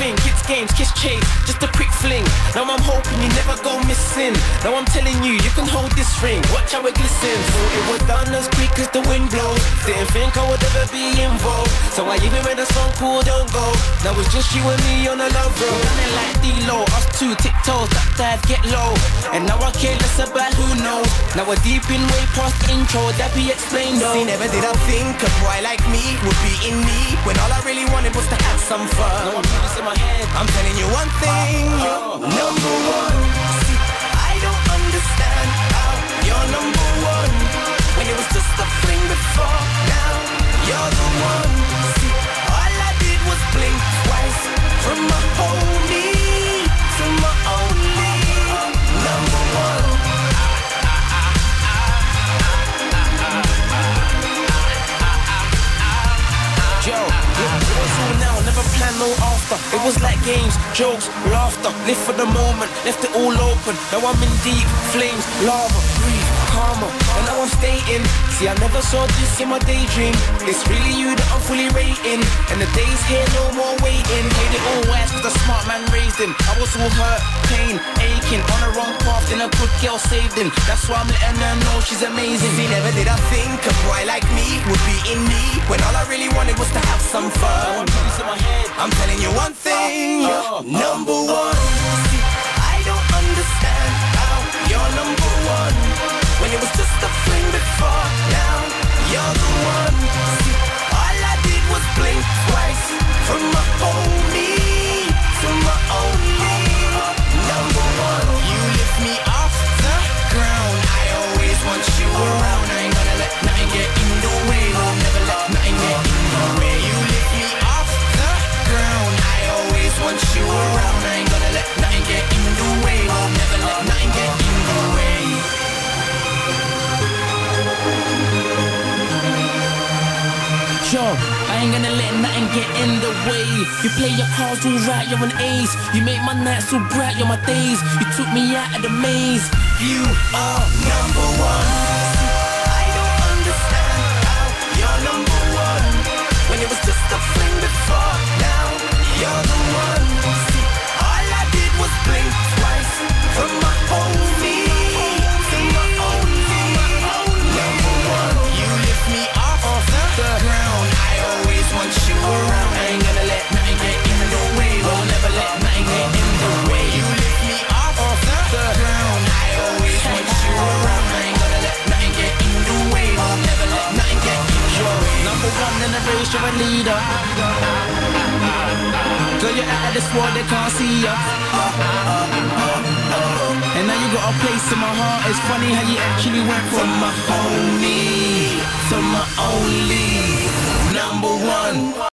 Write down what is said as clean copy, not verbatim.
think it's games, kiss chase, just a quick fling. Now I'm hoping you never go missing. Now I'm telling you, you can hold this ring. Watch how it glistens. Thought it was done as quick as the wind blows. Didn't think I would ever be involved. So I even read a song called Don't Go. Now it's just you and me on a love road. Done it like D-Lo, us two tiptoes, that dive, get low. And now I care less about who knows. Now we're deep in way past intro, that be explained though. See, never did I think a boy like me would be in need, when all I really wanted was to have some fun. No one put this in my head. I'm telling you one thing, number one. See, I don't understand how you're number one, when it was just a fling before. Now you're the one. See, all I did was blink twice, from my homie to my only number one. Joe, it was all now, never planned no after. It was like games, jokes, laughter. Live for the moment, left it all open. Now I'm in deep flames, lava, breathe, karma. And now I'm stating, see I never saw this in my daydream. It's really you that I'm fully rating. And the days here, no more waiting. Made it all worse cause the smart man raised him. I was all hurt, pain, aching. On the wrong path, then a good girl saved him. That's why I'm letting her know she's amazing. See, never did I think a boy like me would be in need, when all I really wanted was to have some fun. I'm telling you one thing, number one. See, I don't understand how you're number one, when it was just a fling before. Now you're the one. See, all I did was blink twice, from my homie to my only number one. You lift me off the ground, I always want you around. I ain't gonna let nothing get in the way, I'll never let nothing get in the way. You lift me off the ground, I always want you around. I ain't gonna let nothing get in the way, I'll never let nothing get in the way. Joe, I ain't gonna let nothing get in the way. You play your cards all right, you're an ace. You make my nights so bright, you're my days. You took me out of the maze. You are number one. I don't understand how you're number one, when it was just a fling before. Now you're the one. See, all I did was blink twice, from my homie to my only number one. You lift me off the ground, I always want you around. I ain't gonna let nothing get in the way, will never let nothing get in the way. You lift me off the ground, I always want you around. I ain't gonna let nothing get in the way, will never let nothing get in the way. Number one in the race, you're a leader. Girl, you're out of this world, they can't see ya. And now you got a place in my heart. It's funny how you actually went from my homie to my only number one.